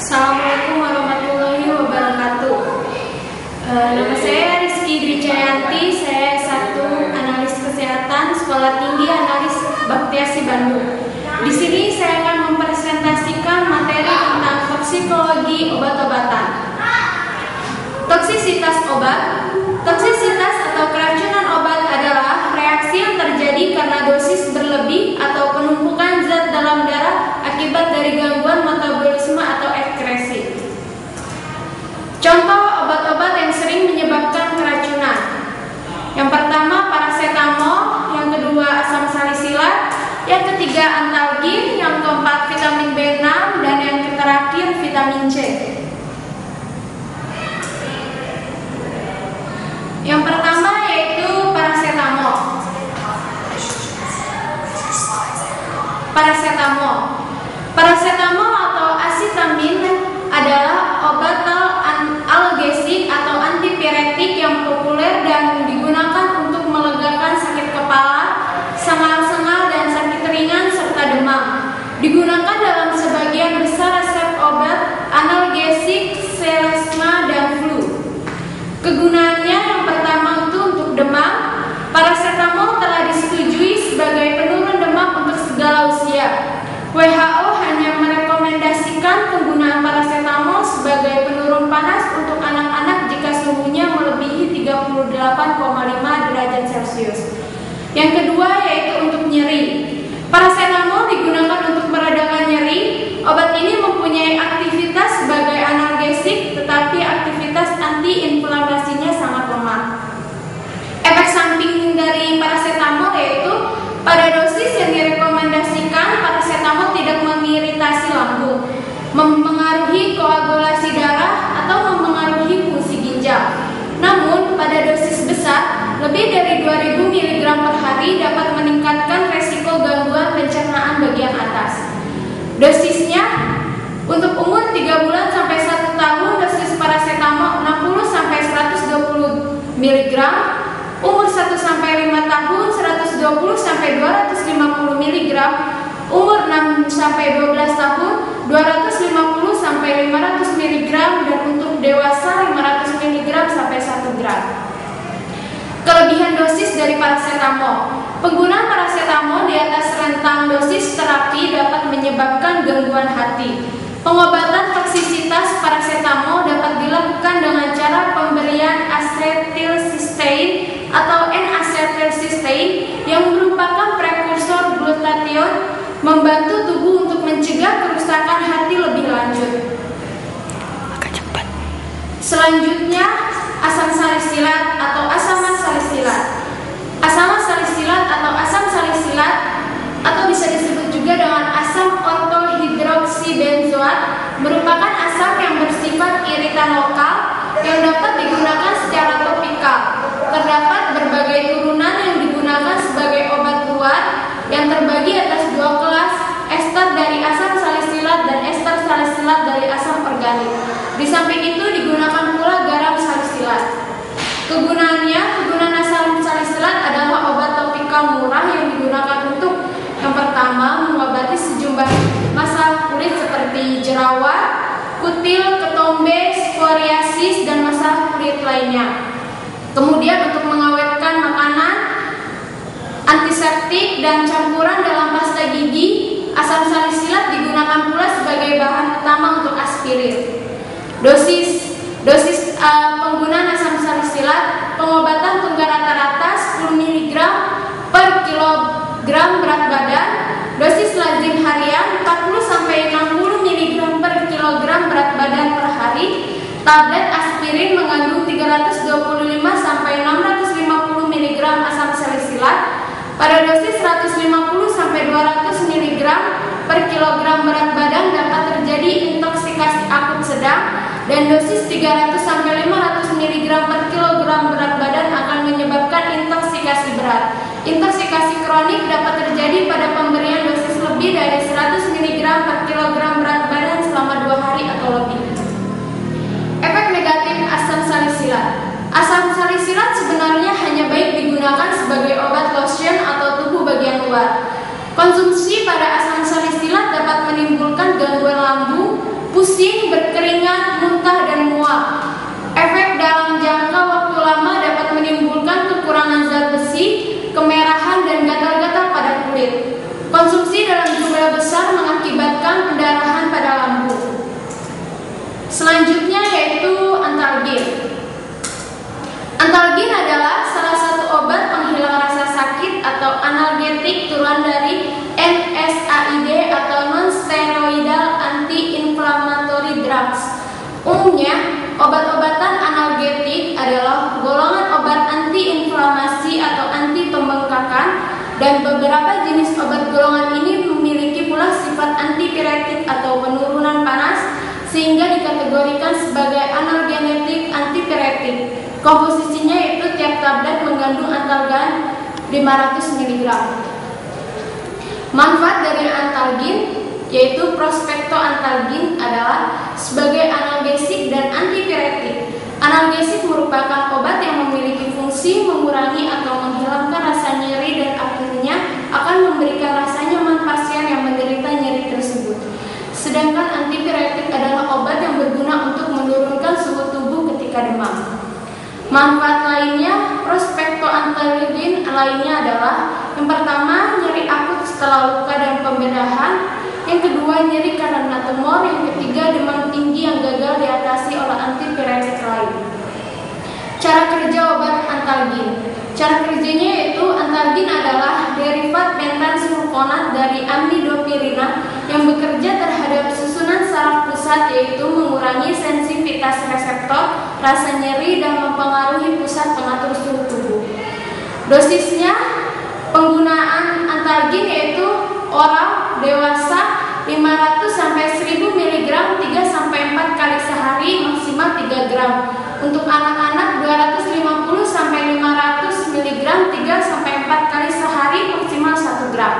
Assalamualaikum warahmatullahi wabarakatuh. Nama saya Rizky Drijayanti, saya S1 Analis Kesehatan Sekolah Tinggi Analis Baktiasi Bandung. Di sini saya akan mempresentasikan materi tentang toksikologi obat-obatan. Toksisitas obat. Toksisitas atau keracunan obat adalah reaksi yang terjadi karena dosis berlebih atau penumpukan zat dalam darah akibat dari gangguan metabolisme atau ekskresi. Contoh obat-obat yang sering menyebabkan keracunan. Yang pertama paracetamol, yang kedua asam salisilat, yang ketiga antalgin, yang keempat vitamin B6, dan yang terakhir vitamin C. Yang pertama yaitu paracetamol. Paracetamol atau acetamin adalah obat analgesik atau antipiretik yang populer dan digunakan untuk melegakan sakit kepala, sengal-sengal dan sakit ringan serta demam. Digunakan dalam sebagian besar resep obat analgesik, selesma dan flu. Kegunaannya yang pertama itu untuk demam. Paracetamol telah disetujui sebagai penurun demam untuk segala usia. WHO hanya merekomendasikan penggunaan paracetamol sebagai penurun panas untuk anak-anak jika suhunya melebihi 38,5 derajat Celcius. Yang kedua yaitu untuk nyeri. Paracetamol digunakan untuk meredakan nyeri. Obat ini mempunyai aktivitas sebagai analgesik, tetapi aktivitas antiinflamasinya sangat lemah. Efek samping dari paracetamol yaitu pada dosis yang direkomendasikan, paracetamol tidak mengiritasi lambung, mempengaruhi koagulasi darah, atau mempengaruhi fungsi ginjal. Namun, pada dosis besar, lebih dari 2000 mg per hari dapat meningkatkan resiko gangguan pencernaan bagian atas. Dosisnya, untuk umur 3 bulan sampai 1 tahun, dosis paracetamol 60 sampai 120 mg, umur 1 sampai 5 tahun 120 sampai 250 mg, umur 6 sampai 12 tahun 250 sampai 500 mg, dan untuk dewasa 500 mg sampai 1 gram. Kelebihan dosis dari paracetamol. Penggunaan paracetamol di atas rentang dosis terapi dapat menyebabkan gangguan hati. Pengobatan toksisitas paracetamol dapat dilakukan dengan cara pemberian asetilsistein atau N-asetilsistein yang merupakan prekursor glutathione, membantu tubuh untuk mencegah kerusakan hati lebih lanjut. Selanjutnya, asam salisilat atau asaman salisilat. Asaman salisilat atau asam salisilat atau bisa disebut juga dengan asam ortohidroksibenzoat merupakan asam yang bersifat iritan lokal yang dapat digunakan secara topikal. Terdapat berbagai turunan yang digunakan sebagai obat luar yang terbagi atas 2 kelas, ester dari asam salisilat dan ester salisilat dari asam organik. Di samping itu digunakan pula garam salisilat. Kegunaan asam salisilat adalah obat topikal murah yang digunakan untuk yang pertama mengobati sejumlah masalah kulit seperti jerawat, kutil, ketombe, psoriasis, dan masalah kulit lainnya. Kemudian untuk mengawetkan makanan, antiseptik, dan campuran dalam pasta gigi, asam salisilat digunakan pula sebagai bahan utama untuk aspirin. Dosis penggunaan asam salisilat, pengobatan tunggal rata-rata 10 mg per kilogram berat badan, dosis lazim harian 40-60 mg per kilogram berat badan per hari. Tablet aspirin mengandung 325-650 mg asam salisilat pada dosis 150-200 mg per kilogram berat badan dapat terjadi intoksikasi akut sedang, dan dosis 300-500 mg per kilogram berat badan akan menyebabkan intoksikasi berat. Intoksikasi kronik dapat terjadi pada pemberian dosis lebih dari 100 mg per kilogram berat badan selama 2 hari atau lebih. Efek negatif asam salisilat. Asam salisilat sebenarnya hanya baik digunakan sebagai obat lotion atau tubuh bagian luar. Konsumsi pada asam salisilat dapat menimbulkan gangguan lambung, pusing, analgetik turunan dari NSAID atau non-steroidal anti-inflammatory drugs. Umumnya, obat-obatan analgetik adalah golongan obat anti-inflamasi atau anti-pembengkakan, dan beberapa jenis obat golongan ini memiliki pula sifat antipiretik atau penurunan panas, sehingga dikategorikan sebagai analgenetik antipiretik. Komposisinya yaitu tiap tablet mengandung antalgan 500 mg. Manfaat dari antalgin yaitu prospektoantalgin adalah sebagai analgesik dan antipiretik. Analgesik merupakan obat yang memiliki fungsi mengurangi atau menghilangkan rasa nyeri dan akhirnya akan memberikan rasa nyaman pasien yang menderita nyeri tersebut. Sedangkan antipiretik adalah obat yang berguna untuk menurunkan suhu tubuh ketika demam. Manfaat lainnya, prospektoantalgin lainnya adalah yang pertama, nyeri akut setelah luka dan pembedahan. Yang kedua, nyeri karena tumor. Yang ketiga, demam tinggi yang gagal diatasi oleh antipiretik lain. Cara kerja obat antalgin. Cara kerjanya yaitu antalgin adalah derivat pentansulfonat dari amidopirina yang bekerja terhadap susunan saraf pusat, yaitu mengurangi sensitivitas reseptor, rasa nyeri, dan mempengaruhi pusat pengatur suhu tubuh. Dosisnya, penggunaan antalgin yaitu oral dewasa 500-1000 mg 3-4 kali sehari, maksimal 3 gram. Untuk anak-anak 250-500 mg 3-4 kali sehari, maksimal 1 gram.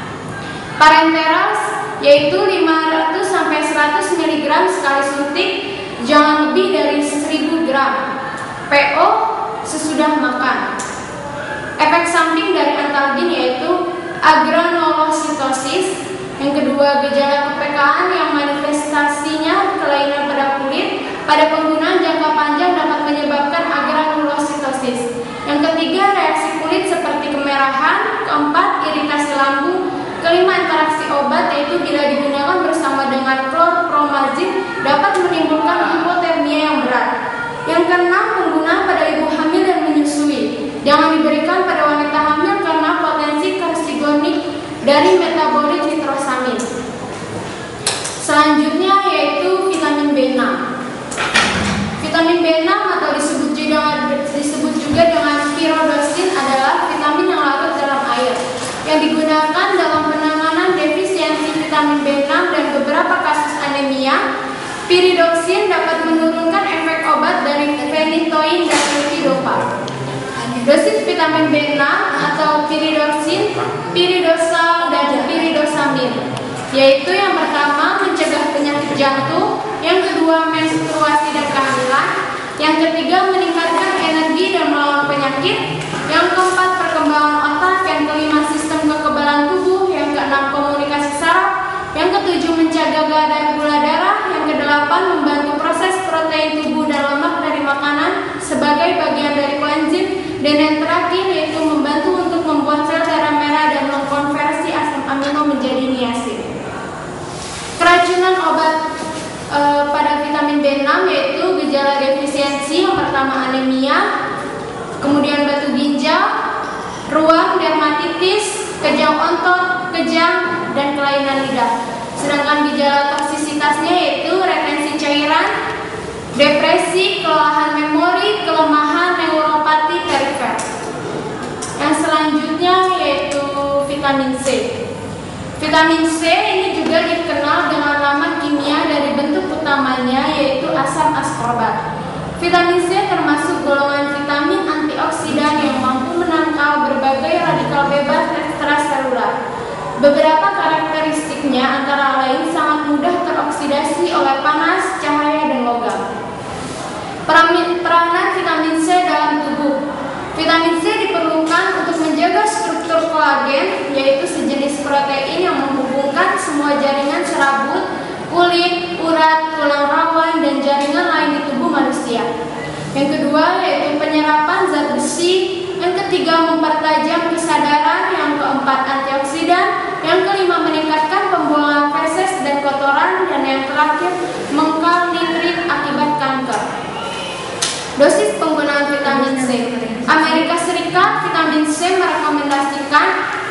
Parenteral yaitu 500-100 mg sekali suntik, jangan lebih dari 1000 gram. PO sesudah makan. Efek samping dari antalgin yaitu agranulositosis. Yang kedua, gejala kepekaan yang manifestasinya kelainan pada kulit. Pada penggunaan jangka panjang dapat menyebabkan agranulositosis. Yang ketiga, reaksi kulit seperti kemerahan. Keempat, iritasi lambung. Kelima, interaksi obat yaitu bila digunakan bersama dengan chlorpromazin dapat menimbulkan hipotermia yang berat. Yang keenam, penggunaan pada ibu hamil dan menyusui. Jangan diberikan pada wanita hamil karena potensi karsigonik dari metabolit nitrosamin. Selanjutnya yaitu vitamin B6. Vitamin B6 atau disebut juga dengan pyridoxine adalah vitamin yang larut dalam air yang digunakan dalam penanganan defisiensi vitamin B6 dan beberapa kasus anemia. Pyridoxine dapat menurunkan efek obat dari phenytoin dan levodopa. Dosis vitamin B6 atau pyridoxine, pyridosal, dan pyridosamin, yaitu yang pertama mencegah penyakit jantung, yang kedua menstruasi dan kehamilan, yang ketiga meningkatkan energi dan melawan penyakit, yang keempat perkembangan otak, yang kelima sistem kekebalan tubuh, yang keenam komunikasi saraf, yang ketujuh mencegah kadar gula darah, yang kedelapan membantu proses protein tubuh dan lemak dari makanan sebagai bagian dari koenzim, dan yang terakhir yaitu membantu untuk membuat sel darah merah dan mengkonversi asam amino menjadi niacin. Keracunan obat pada vitamin B6 yaitu gejala defisiensi, yang pertama anemia, kemudian batu ginjal, ruam, dermatitis, kejang ontot, kejang, dan kelainan lidah. Sedangkan gejala toksisitasnya yaitu retensi cairan, depresi, kelelahan memori, kelemahan neuropati perifer. Yang selanjutnya yaitu vitamin C. Vitamin C ini juga dikenal dengan nama kimia dari bentuk utamanya yaitu asam askorbat. Vitamin C termasuk golongan vitamin antioksidan yang mampu menangkal berbagai radikal bebas ekstraselular. Beberapa karakteristiknya antara lain sangat mudah teroksidasi oleh panas, cahaya, dan logam. Peranan vitamin C dalam tubuh. Vitamin C diperlukan untuk menjaga struktur kolagen, yaitu sejenis protein yang menghubungkan semua jaringan serabut, kulit, urat, tulang rawan, dan jaringan lain di tubuh manusia. Yang kedua yaitu penyerapan zat besi. Yang ketiga mempertajam kesadaran. Yang keempat antioksidan. Yang kelima meningkatkan pembuangan feses dan kotoran. Dan yang terakhir mengkal nitrit akibat kanker. Dosis penggunaan vitamin C. Amerika Serikat vitamin C merekomendasikan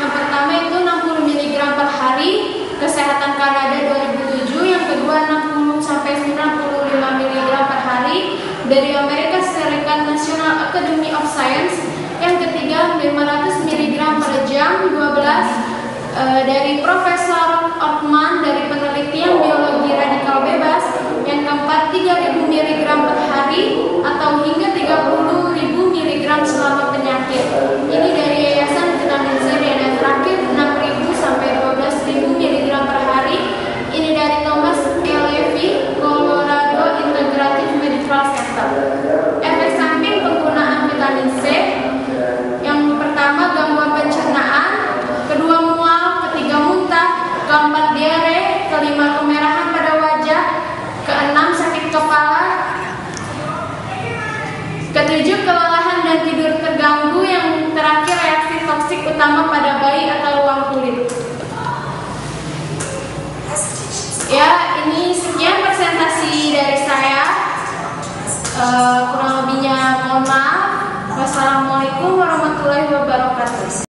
dari Amerika Serikat National Academy of Science. Yang ketiga 500 mg per jam. 12 dari Profesor Ortman dari penelitian biologi radikal bebas. Yang keempat 3000 mg per hari atau hingga 30.000 mg selama penyakit. Ini dari Yayasan Vitamin Z. Dan yang terakhir 6.000 sampai 12.000 mg per hari. Ini dari Thomas E. Levy, Colorado Integrative Medical Center. Efek samping penggunaan vitamin C. Yang pertama gangguan pencernaan, kedua mual, ketiga muntah, keempat diare, kelima kemerahan pada wajah, keenam sakit kepala, ketujuh kelelahan dan tidur terganggu, yang terakhir reaksi toksik utama pada bayi atau ruang kulit. Ya, ini sekian presentasi dari saya. Kurang lebihnya mohon maaf. Wassalamualaikum warahmatullahi wabarakatuh.